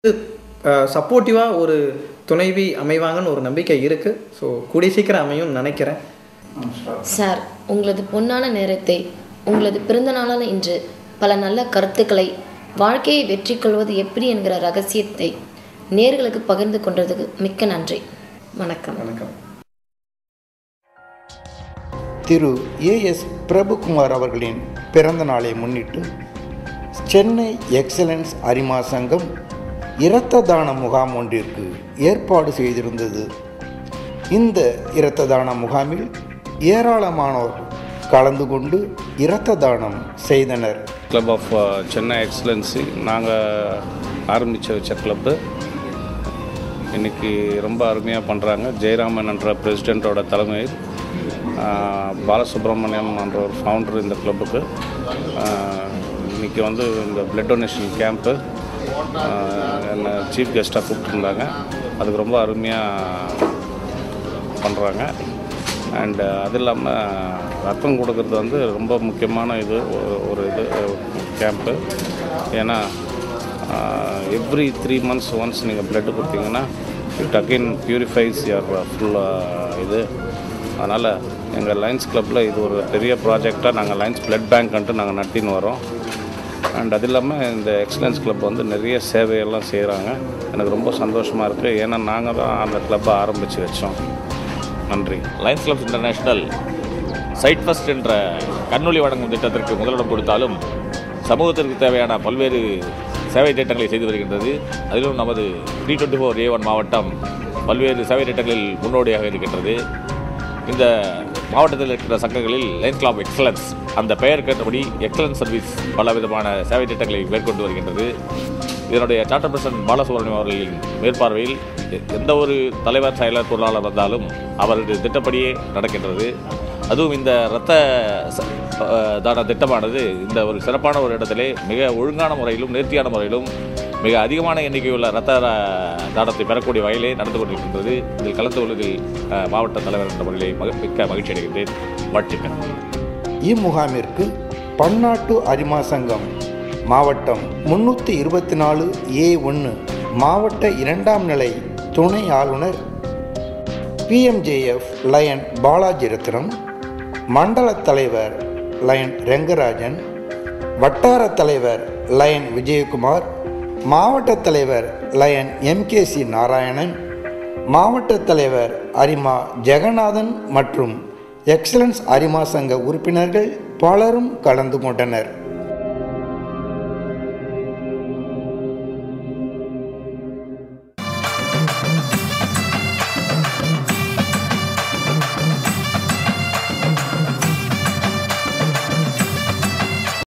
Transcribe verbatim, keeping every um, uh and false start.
சப்போர்ட்டிவாக ஒரு துணைவி அமைவாங்கன்னு ஒரு நம்பிக்கை இருக்குது. ஸோ கூடிய சீக்கிரம் அமையும் நினைக்கிறேன். சார், உங்களது பொன்னான நேரத்தை உங்களது பிறந்த நாளான இன்று பல நல்ல கருத்துக்களை வாழ்க்கையை வெற்றி கொள்வது எப்படி என்கிற ரகசியத்தை நேர்களுக்கு பகிர்ந்து கொண்டதுக்கு மிக்க நன்றி. வணக்கம். வணக்கம். திரு ஏ எஸ் பிரபுகுமார் அவர்களின் பிறந்த நாளை முன்னிட்டு சென்னை எக்ஸலன்ஸ் அரிமா சங்கம் இரத்த தான முகாம் ஒன்றிற்கு ஏற்பாடு செய்திருந்தது. இந்த இரத்த தான முகாமில் ஏராளமானோர் கலந்து கொண்டு இரத்த தானம் செய்தனர். கிளப் ஆஃப் சென்னை எக்ஸலன்ஸி நாங்கள் ஆரம்பித்து வச்ச கிளப்பு இன்றைக்கி ரொம்ப அருமையாக பண்ணுறாங்க. ஜெயராமன் என்ற பிரசிடெண்ட்டோட தலைமையில் பாலசுப்ரமணியம் என்ற ஒரு ஃபவுண்டர் இந்த கிளப்புக்கு இன்றைக்கி வந்து இந்த பிளட் டொனேஷன் கேம்ப்பு என்னை சீஃப் கெஸ்ட்டாக கூப்பிட்டுருந்தாங்க. அதுக்கு ரொம்ப அருமையாக பண்ணுறாங்க. அண்டு அது இல்லாமல் ரத்தம் கொடுக்கறது வந்து ரொம்ப முக்கியமான இது ஒரு இது கேம்ப்பு. ஏன்னா எவ்ரி த்ரீ மந்த்ஸ் ஒன்ஸ் நீங்கள் பிளட்டு கொடுத்தீங்கன்னா it again purifies your full இது. அதனால் எங்கள் லைன்ஸ் கிளப்பில் இது ஒரு பெரிய ப்ராஜெக்டாக நாங்கள் லைன்ஸ் பிளட் பேங்க்ன்ட்டு நாங்கள் நட்டின்னு வரோம். அண்ட் அது இல்லாமல் இந்த எக்ஸலன்ஸ் கிளப் வந்து நிறைய சேவையெல்லாம் செய்கிறாங்க. எனக்கு ரொம்ப சந்தோஷமாக இருக்குது. ஏன்னா நாங்கள் தான் அந்த கிளப்பை ஆரம்பித்து வச்சோம். நன்றி. Lions clubs international sight first என்ற கண்ணொளி வழங்கும் திட்டத்திற்கு முதலிடம் கொடுத்தாலும் சமூகத்திற்கு தேவையான பல்வேறு சேவை திட்டங்களை செய்து வருகின்றது. அதிலும் நமது three twenty four A one மாவட்டம் பல்வேறு சேவை திட்டங்களில் முன்னோடியாக இருக்கின்றது. இந்த மாவட்டத்தில் இருக்கிற சங்கங்களில் லைன்ஸ் கிளப் எக்ஸலன்ஸ் அந்த பெயர் கேட்டபடி எக்ஸலன்ஸ் சர்வீஸ் பல விதமான சேவை திட்டங்களை மேற்கொண்டு வருகின்றது. இதனுடைய சார்ட்டர் பிரசிடென்ட் பாலசுப்ரமணியம் அவர்களின் மேற்பார்வையில் எந்த ஒரு தலைவர் செயலர் பொருளாளர் வந்தாலும் அவரது திட்டப்படியே நடக்கின்றது. அதுவும் இந்த இரத்த தான திட்டமானது இந்த ஒரு சிறப்பான ஒரு இடத்திலே மிக ஒழுங்கான முறையிலும் நேர்த்தியான முறையிலும் மிக அதிகமான எண்ணிக்கையுள்ள இரத்த தானத்தை பெறக்கூடிய வகையிலே நடந்து கொண்டிருக்கின்றது. இதில் கலந்து கொள்வதில் மாவட்ட தலைவர் என்ற முறையிலே மிக்க மகிழ்ச்சி அடைகின்றேன். வாழ்த்துக்கள். இம்முகாமிற்கு பன்னாட்டு அரிமா சங்கம் மாவட்டம் முன்னூற்றி இருபத்தி நாலு ஏ ஒன்று மாவட்ட இரண்டாம் நிலை துணை ஆளுநர் பிஎம்ஜேஎஃப் லயன் பாலாஜி ரத்னம், மண்டல தலைவர் லயன் ரெங்கராஜன், வட்டார தலைவர் லயன் விஜயகுமார், மாவட்ட தலைவர் லயன் எம்கேசி நாராயணன், மாவட்ட தலைவர் அரிமா ஜெகநாதன் மற்றும் எக்ஸலன்ஸ் அரிமா சங்க உறுப்பினர்கள் பலரும் கலந்து கொண்டனர்.